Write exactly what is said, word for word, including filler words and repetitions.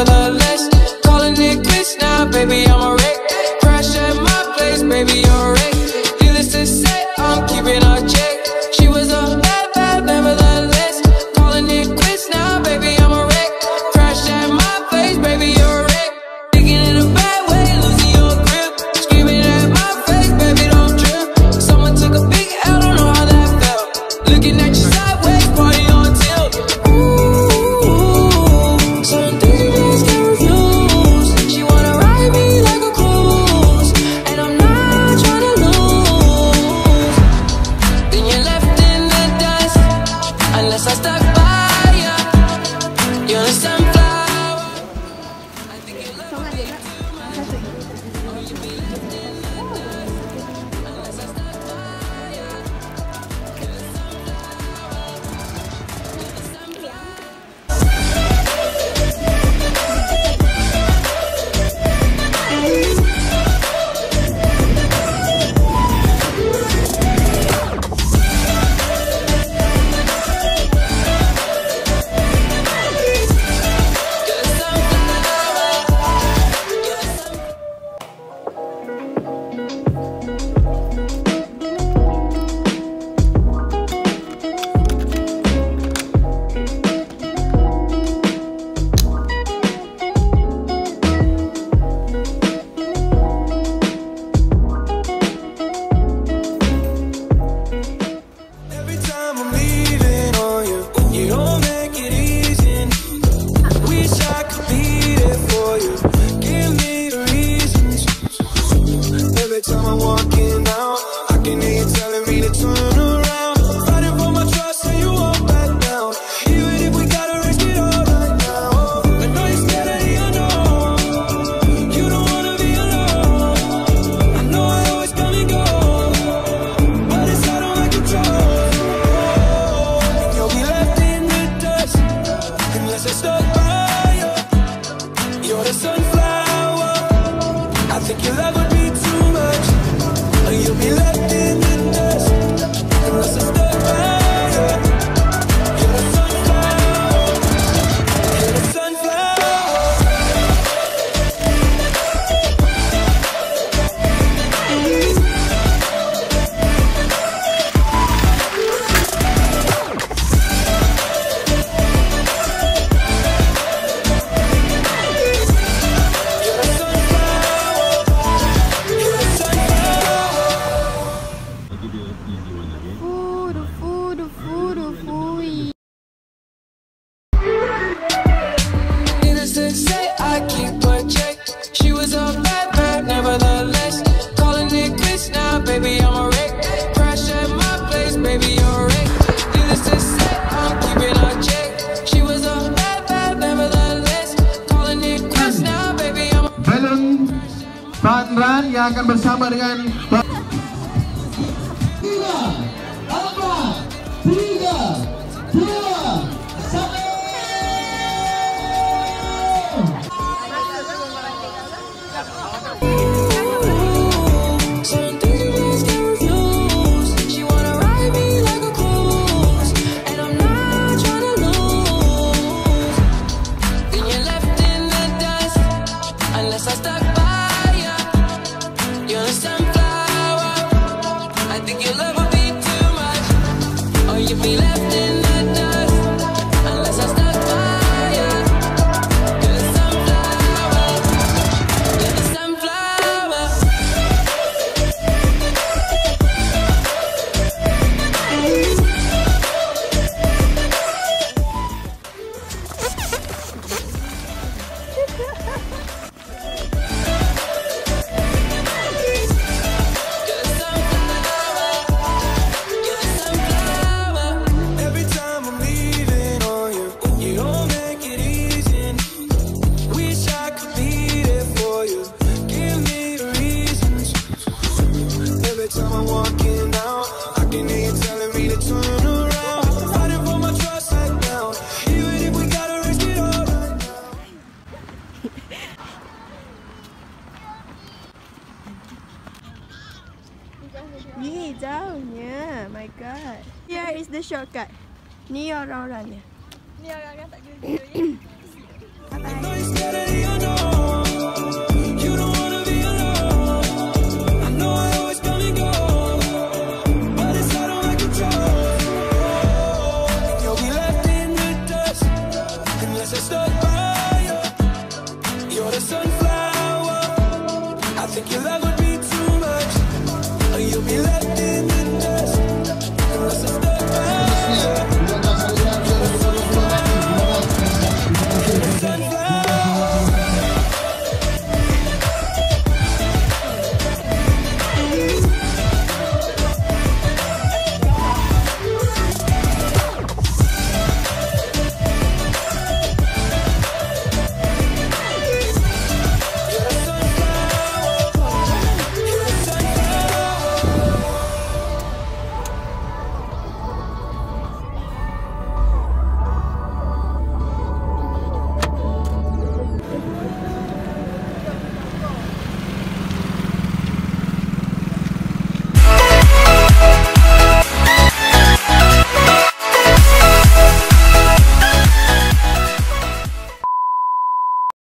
nevertheless. Calling it quits now, baby, I'm a wreck. Crash at my place, baby, you're a wreck. Needless to say, I'm keeping a check. She was a bad, bad, nevertheless. Calling it quits now, baby, I'm a wreck. Crash at my place, baby, you're a wreck. Thinking in a bad way, losing your grip. Screaming at my face, baby, don't trip. Someone took a big L, don't know how that felt. Looking at you sideways, party on tilt. Ooh, certain things you just can't refuse. She wanna ride me like a cruise, and I'm not trying to lose. Then you're left in the dust, unless I stuck by ya. You're the sunflower. I think you love me too much. Or you be left in the dust, unless I stuck by ya. You're the sunflower. You're the sunflower. Every time I'm leaving on you, you don't make it easy. Wish I could be there for you. Give me the reasons. Every time I'm walking out, I can hear you telling me to turn around. Fighting for my trust and you won't back down. Even if we gotta risk it all right now. I know you're scared of the unknown. You don't wanna be alone. I know I always come and go, but it's out of my control. You'll be left in the dust unless I stuck by you. You're the sunflower. I think your love would be too much. Or you'll be left in the dust unless I stuck by you. You're the sunflower. You're the sunflower. Fudo, fudo, fudo, fui. Needless to say, I keep a check. She was a bad, bad, nevertheless. Calling it quits now, baby, I'm a wreck. Crash at my place, baby, you're a wreck. Needless to say, I'm keeping a check. She was a bad, bad, nevertheless. Calling it quits now, baby, I'm a Balon Panran yang akan bersama dengan Tiga, empat, tiga, dua, satu. certain things you just can't refuse. She wanna ride me like a cruise, and I'm not trying to lose. Then you're left in the dust, unless I stuck by ya. You're the sunflower. I think your love would be too much, or you'd be left in the dust, unless I stuck by ya. You're the sunflower. You're the sunflower. Every time I'm leaving on you, you don't make it easy. Wish I could be there for you. Give me the reasons. Every time I'm walking out, I can hear you telling me to turn around. Fighting for my trust right now. Even if we gotta risk it all right now. 你 jauhnya, my god. Here is the shortcut. Ni orang-orangnya. Ni orang-orang tak guna. I know you're scared better, the